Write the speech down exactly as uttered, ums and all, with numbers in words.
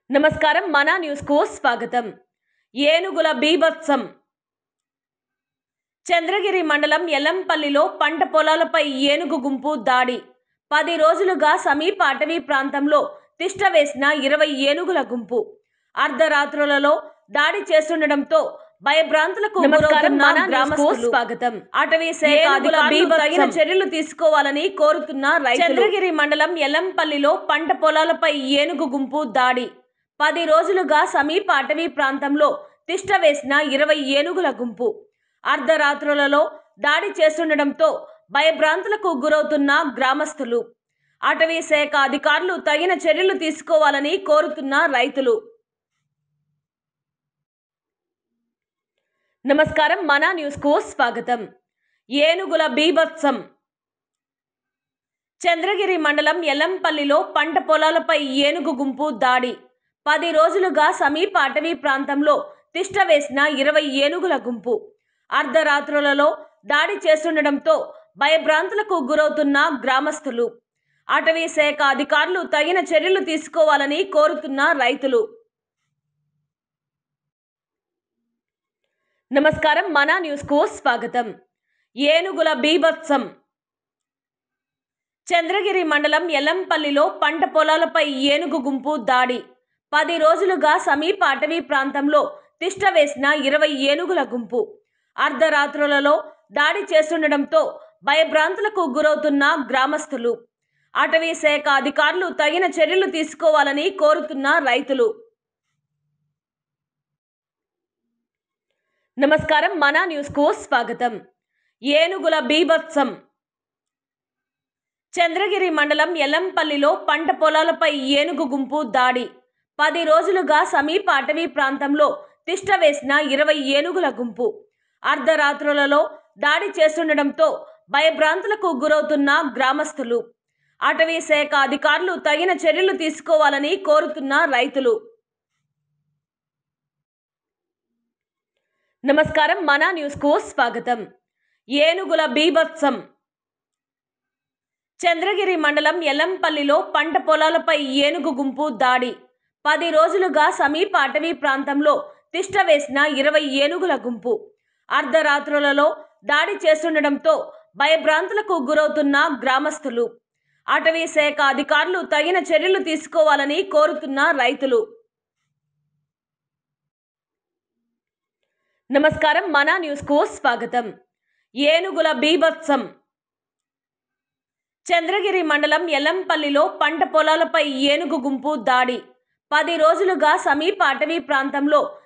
నమస్కారం మన న్యూస్ కు స్వాగతం. ఏనుగుల బీభత్సం. చంద్రగిరి మండలం ఎల్లంపల్లిలో పంట పొలాలపై ఏనుగు గుంపు దాడి. పది రోజులుగా సమీప అటవీ ప్రాంతంలో తిష్ట వేసిన ఇరవై ఏనుగుల గుంపు అర్ధరాత్రులలో దాడి చేస్తుండటంతో భయభ్రాంతులకు గురవుతున్న గ్రామస్తులు. స్వాగతం. అటవీ శాఖ అధికారులు తగిన చర్యలు తీసుకోవాలని కోరుతున్న రైతులు. చంద్రగిరి మండలం ఎల్లంపల్లిలో పంట పొలాలపై ఏనుగు గుంపు దాడి. పది రోజులుగా సమీప అటవీ ప్రాంతంలో తిష్ట వేసిన ఇరవై ఏనుగుల గుంపు అర్ధరాత్రులలో దాడి చేస్తుండటంతో భయభ్రాంతులకు గురవుతున్న గ్రామస్తులు. అటవీ శాఖ అధికారులు తగిన చర్యలు తీసుకోవాలని కోరుతున్న రైతులు. నమస్కారం మన న్యూస్ కు స్వాగతం. ఏనుగుల బీభత్సం. చంద్రగిరి మండలం ఎల్లంపల్లిలో పంట పొలాలపై ఏనుగు గుంపు దాడి. పది రోజులుగా సమీప అటవీ ప్రాంతంలో తిష్ట వేసిన ఇరవై ఏనుగుల గుంపు అర్ధరాత్రులలో దాడి చేస్తుండటంతో భయభ్రాంతులకు గురవుతున్న గ్రామస్తులు. అటవీ శాఖ అధికారులు తగిన చర్యలు తీసుకోవాలని కోరుతున్న రైతులు. నమస్కారం మన న్యూస్ కు స్వాగతం. ఏనుగుల బీభత్సం. చంద్రగిరి మండలం ఎల్లంపల్లిలో పంట పొలాలపై ఏనుగు గుంపు దాడి. పది రోజులుగా సమీప అటవీ ప్రాంతంలో తిష్ట వేసిన ఇరవై ఏనుగుల గుంపు అర్ధరాత్రులలో దాడి చేస్తుండటంతో భయభ్రాంతులకు గురవుతున్న గ్రామస్తులు. అటవీ శాఖ అధికారులు తగిన చర్యలు తీసుకోవాలని కోరుతున్న రైతులు. నమస్కారం మన న్యూస్ కు స్వాగతం. ఏనుగుల బీభత్సం. చంద్రగిరి మండలం ఎల్లంపల్లిలో పంట పొలాలపై ఏనుగు గుంపు దాడి. పది రోజులుగా సమీప అటవీ ప్రాంతంలో తిష్ట వేసిన ఇరవై ఏనుగుల గుంపు అర్ధరాత్రులలో దాడి చేస్తుండటంతో భయభ్రాంతులకు గురవుతున్న గ్రామస్తులు. అటవీ శాఖ అధికారులు తగిన చర్యలు తీసుకోవాలని కోరుతున్న రైతులు. నమస్కారం మన న్యూస్ కు స్వాగతం. ఏనుగుల బీభత్సం. చంద్రగిరి మండలం ఎల్లంపల్లిలో పంట పొలాలపై ఏనుగు గుంపు దాడి. పది రోజులుగా సమీప అటవీ ప్రాంతంలో తిష్ట వేసిన ఇరవై ఏనుగుల గుంపు అర్ధరాత్రులలో దాడి చేస్తుండటంతో భయభ్రాంతులకు గురవుతున్న గ్రామస్తులు. అటవీ శాఖ అధికారులు తగిన చర్యలు తీసుకోవాలని కోరుతున్న రైతులు. నమస్కారం మన న్యూస్ కు స్వాగతం. ఏనుగుల బీభత్సం. చంద్రగిరి మండలం ఎల్లంపల్లిలో పంట పొలాలపై ఏనుగు గుంపు దాడి. పది రోజులుగా సమీప అటవీ ప్రాంతంలో